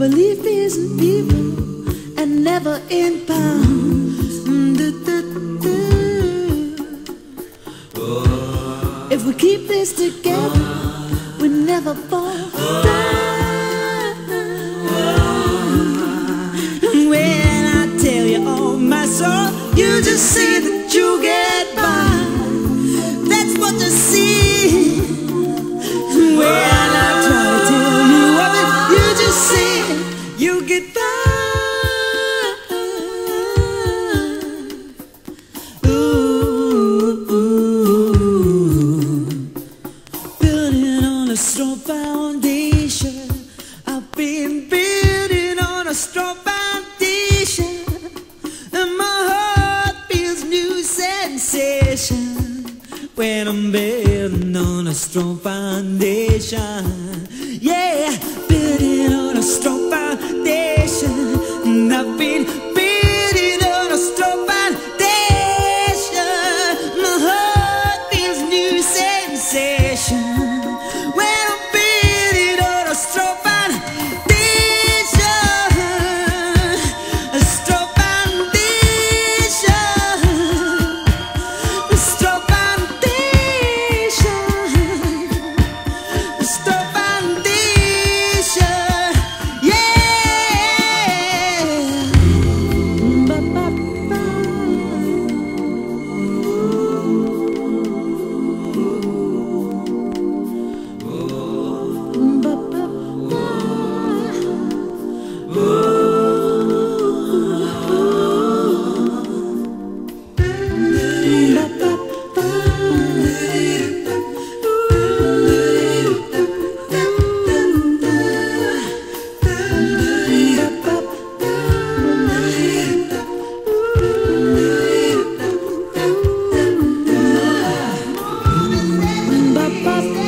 belief is in people and never in pounds. If we keep this together, we never fall down. When I tell you, oh my soul, you just see that you get by. That's what you see. When I try to tell you of it, you just see you get by. A strong foundation. I've been building on a strong foundation, and my heart feels new sensation when I'm building on a strong foundation. Yeah, building on a strong foundation, and I've been building on a strong foundation. My heart feels new sensation. Ba ba